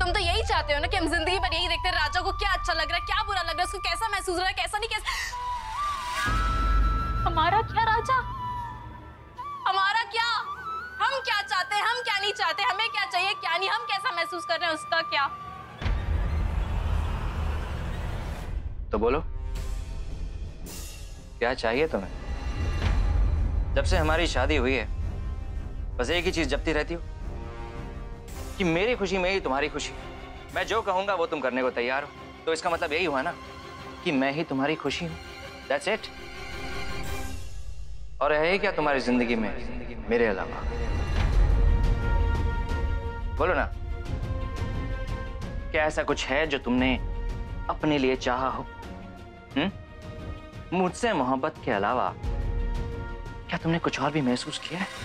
तुम तो यही चाहते हो ना कि हम जिंदगी भर यही देखते हैं राजा को क्या अच्छा लग रहा है, क्या बुरा लग रहा है, उसको कैसा महसूस हो रहा है, कैसा नहीं, कैसा। हमारा क्या राजा, हमारा क्या, हम क्या चाहते हैं, हम क्या नहीं चाहते, हमें क्या चाहिए क्या नहीं, हम कैसा महसूस कर रहे हैं, उसका क्या। तो बोलो क्या चाहिए तुम्हें? जब से हमारी शादी हुई है बस एक ही चीज जपती रहती हो कि मेरी खुशी में ही तुम्हारी खुशी। मैं जो कहूंगा वो तुम करने को तैयार हो, तो इसका मतलब यही हुआ ना कि मैं ही तुम्हारी खुशी हूं। That's it। और है क्या तुम्हारी जिंदगी में मेरे अलावा? बोलो ना, क्या ऐसा कुछ है जो तुमने अपने लिए चाहा हो? मुझसे मोहब्बत के अलावा क्या तुमने कुछ और भी महसूस किया है?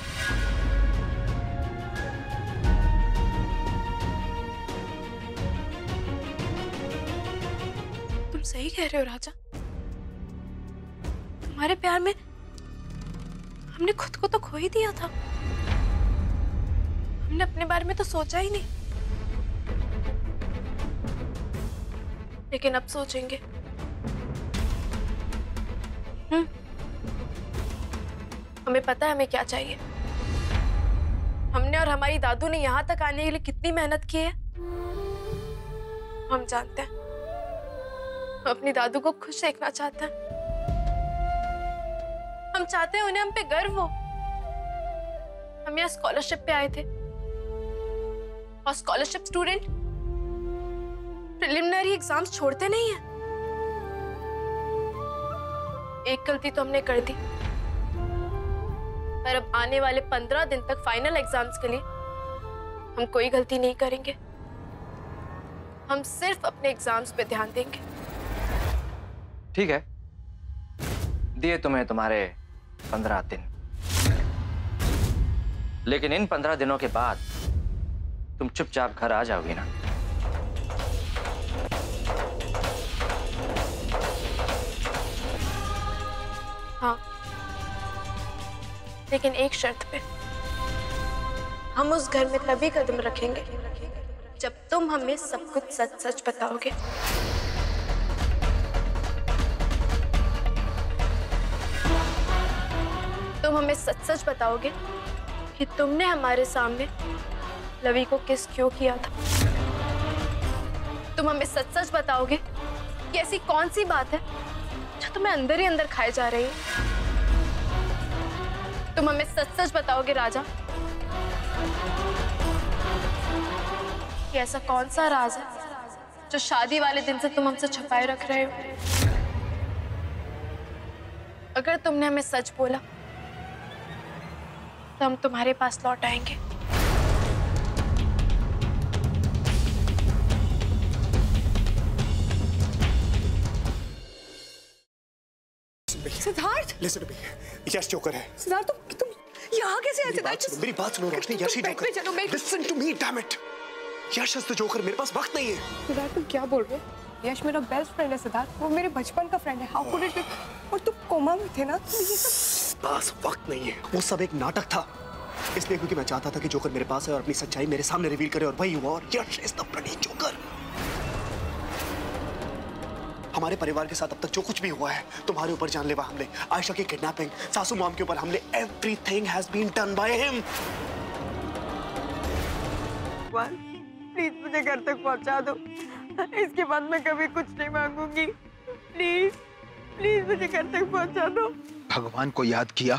तुम सही कह रहे हो राजा, तुम्हारे प्यार में हमने खुद को तो खो ही दिया था। हमने अपने बारे में तो सोचा ही नहीं, लेकिन अब सोचेंगे। हमें पता है हमें क्या चाहिए। हमने और हमारी दादू ने यहाँ तक आने के लिए कितनी मेहनत की है, हम जानते हैं। हम अपनी दादू को खुश देखना चाहते हैं। हम चाहते हैं उन्हें हम पे गर्व हो। हम यहाँ स्कॉलरशिप पे आए थे और स्कॉलरशिप स्टूडेंट प्रिलिमिनरी एग्जाम्स छोड़ते नहीं है। एक गलती तो हमने कर दी, पर अब आने वाले 15 दिन तक फाइनल एग्जाम्स के लिए हम कोई गलती नहीं करेंगे। हम सिर्फ अपने एग्जाम्स पे ध्यान देंगे। ठीक है, दिए तुम्हें तुम्हारे 15 दिन, लेकिन इन 15 दिनों के बाद तुम चुपचाप घर आ जाओगी ना? हाँ, लेकिन एक शर्त पे। हम उस घर में तभी कदम रखेंगे जब तुम हमें सब कुछ सच सच बताओगे। तुम हमें सच सच बताओगे कि तुमने हमारे सामने लवी को किस क्यों किया था। तुम हमें सच सच बताओगे कि ऐसी कौन सी बात है जो तुम्हें अंदर ही अंदर खाए जा रही है। तुम हमें सच सच बताओगे राजा कि ऐसा कौन सा राज है जो शादी वाले दिन से तुम हमसे छुपाए रख रहे हो। अगर तुमने हमें सच बोला तो हम तुम्हारे पास लौट आएंगे। Siddharth, listen to me, Yash joker है। सिद्धार्थ तुम यहाँ कैसे आए? सिद्धार्थ मेरी बात सुनो रोशनी, यश ही जोकर। चलो मैं listen to me, damn it. Yash is the joker. मेरे पास वक्त नहीं है। सिद्धार्थ तुम क्या बोल रहे हो? यश मेरा बेस्ट फ्रेंड है सिद्धार्थ, वो मेरे बचपन का फ्रेंड है। How could it be? और तुम कोमा में थे ना, तो ये सब पास वक्त नहीं है। वो सब एक नाटक था, इसलिए क्योंकि मैं चाहता था कि जोकर मेरे पास है और अपनी सच्चाई मेरे सामने रिवील करे, और वही हुआ। और Yash is the bloody joker. हमारे परिवार के साथ अब तक जो कुछ भी हुआ है, तुम्हारे ऊपर जानलेवा हमले, आयशा की किडनैपिंग, सासू मॉम के ऊपर हमले, everything has been done by him. Please मुझे घर तक पहुंचा दो। इसके बाद मैं कभी कुछ नहीं मांगूंगी। प्लीज प्लीज मुझे घर तक पहुंचा दो। भगवान को याद किया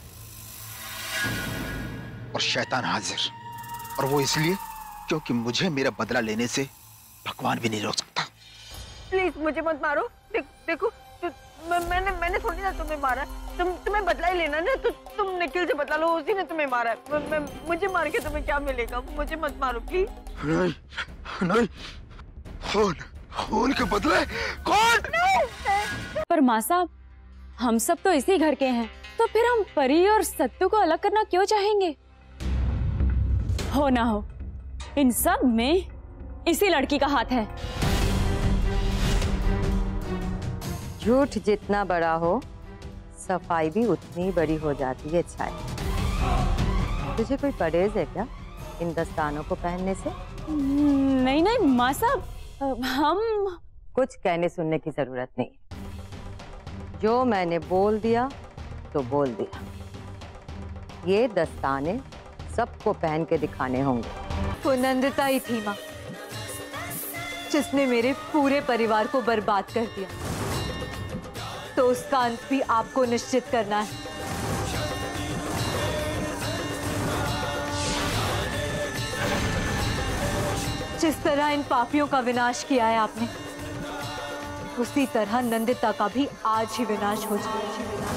और शैतान हाजिर, और वो इसलिए क्योंकि मुझे मेरा बदला लेने से भगवान भी नहीं रोक सकता। प्लीज मुझे मत मारो। देखो मैंने थोड़ी ना तुम्हें मारा। तुम्हें बदला ही लेना ना, तो तुम निखिल से बदला लो, उसी ने तुम्हें मारा है। मुझे मार के तुम्हें क्या मिलेगा? मुझे मत मारो प्लीज। नहीं, खून के बदले कौन? पर माँ साहब, हम सब तो इसी घर के हैं, तो फिर हम परी और सत्तू को अलग करना क्यों चाहेंगे? हो ना हो, इन सब में इसी लड़की का हाथ है। झूठ जितना बड़ा हो, सफाई भी उतनी बड़ी हो जाती है। छाई, तुझे कोई परहेज है क्या इन दस्तानों को पहनने से? नहीं नहीं माँ साहब, हम कुछ कहने सुनने की जरूरत नहीं। जो मैंने बोल दिया तो बोल दिया। ये दस्ताने सबको पहन के दिखाने होंगे। वो नंदिता ही थी माँ, जिसने मेरे पूरे परिवार को बर्बाद कर दिया। तो उसका अंत भी आपको निश्चित करना है। जिस तरह इन पापियों का विनाश किया है आपने, उसी तरह नंदिता का भी आज ही विनाश हो जाए।